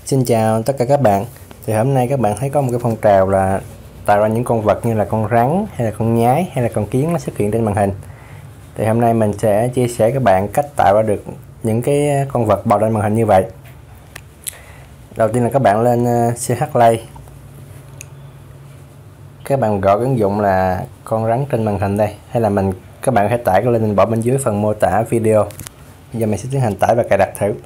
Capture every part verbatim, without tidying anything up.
Xin chào tất cả các bạn. Thì hôm nay các bạn thấy có một cái phong trào là tạo ra những con vật như là con rắn hay là con nhái hay là con kiến nó xuất hiện trên màn hình. Thì hôm nay mình sẽ chia sẻ các bạn cách tạo ra được những cái con vật bò lên màn hình như vậy. Đầu tiên là các bạn lên xê hát Play. Các bạn gọi ứng dụng là con rắn trên màn hình đây, hay là mình các bạn hãy tải cái link mình bỏ bên dưới phần mô tả video. Bây giờ mình sẽ tiến hành tải và cài đặt thử.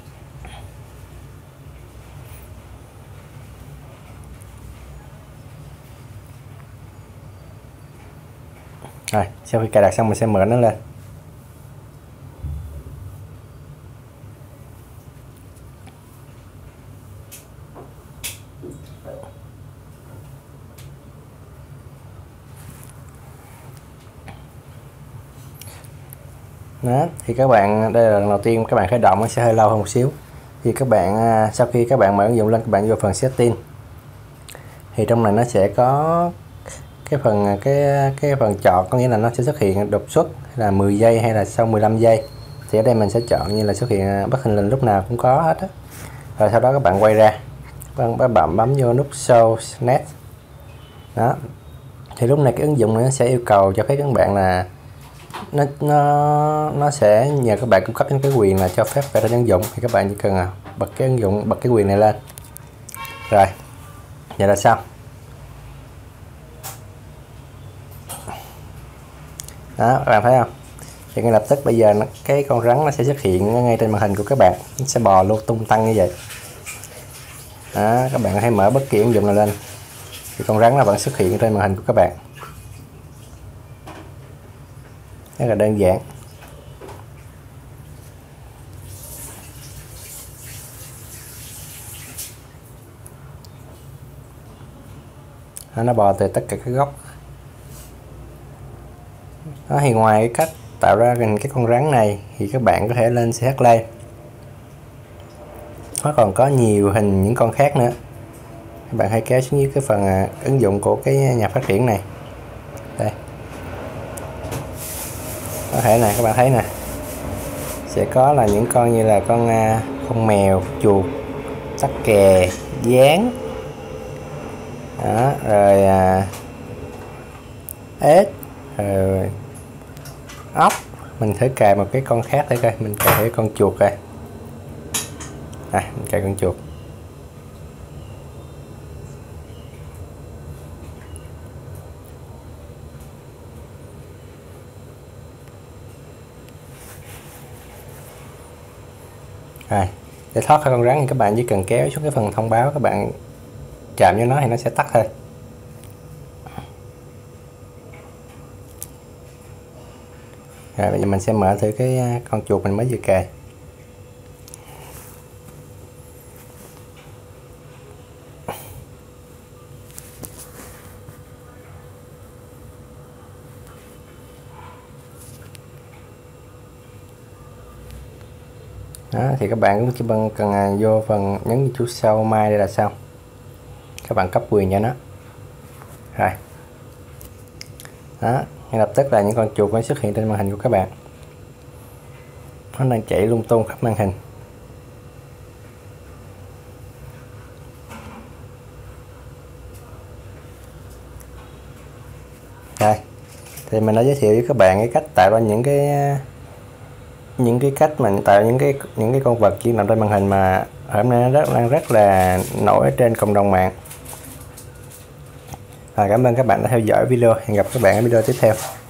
Rồi, sau khi cài đặt xong mình sẽ mở nó lên. Đó, thì các bạn đây là lần đầu tiên các bạn khởi động, nó sẽ hơi lâu hơn một xíu. Thì các bạn sau khi các bạn mở ứng dụng lên, các bạn vô phần setting. Thì trong này nó sẽ có cái phần cái cái phần chọn, có nghĩa là nó sẽ xuất hiện đột xuất là mười giây hay là sau mười lăm giây. Thì ở đây mình sẽ chọn như là xuất hiện bất thình lình lúc nào cũng có hết á. Rồi sau đó các bạn quay ra, các bạn bấm vô nút show net. Đó. Thì lúc này cái ứng dụng này nó sẽ yêu cầu cho phép các bạn là nó nó nó sẽ nhờ các bạn cung cấp những cái quyền là cho phép về trên ứng dụng. Thì các bạn chỉ cần bật cái ứng dụng bật cái quyền này lên. Rồi vậy là xong. Đó, các bạn thấy không? Thì ngay lập tức bây giờ nó, cái con rắn nó sẽ xuất hiện ngay trên màn hình của các bạn, nó sẽ bò luôn tung tăng như vậy. Đó, các bạn hãy mở bất kỳ ứng dụng nào lên thì con rắn nó vẫn xuất hiện trên màn hình của các bạn. Rất là đơn giản. Đó, nó bò từ tất cả các góc. Đó, thì ngoài cái cách tạo ra hình cái con rắn này thì các bạn có thể lên xê hát Play. Nó còn có nhiều hình những con khác nữa. Các bạn hãy kéo xuống dưới cái phần à, ứng dụng của cái nhà phát triển này. Đây. Có thể này, các bạn thấy nè. Sẽ có là những con như là con à, con mèo, chuột, tắc kè, gián. Đó, rồi à, ếch, rồi ốc. Mình thử cài một cái con khác thử coi, mình cài cái con chuột coi. À, mình cài con chuột. Rồi, để thoát khỏi con rắn thì các bạn chỉ cần kéo xuống cái phần thông báo, các bạn chạm vô nó thì nó sẽ tắt thôi. Rồi bây giờ mình sẽ mở thử cái con chuột mình mới vừa cài. Đó, thì các bạn cũng chỉ cần vô phần nhấn chuột sau mai đây là xong. Các bạn cấp quyền cho nó. Rồi. Đó, ngay lập tức là những con chuột mới xuất hiện trên màn hình của các bạn. Nó đang chạy lung tung khắp màn hình. Rồi. Thì mình đã giới thiệu với các bạn cái cách tạo ra những cái những cái cách mình tạo những cái những cái con vật chỉ nằm trên màn hình mà hôm nay nó rất đang rất là nổi trên cộng đồng mạng. À, cảm ơn các bạn đã theo dõi video. Hẹn gặp các bạn ở video tiếp theo.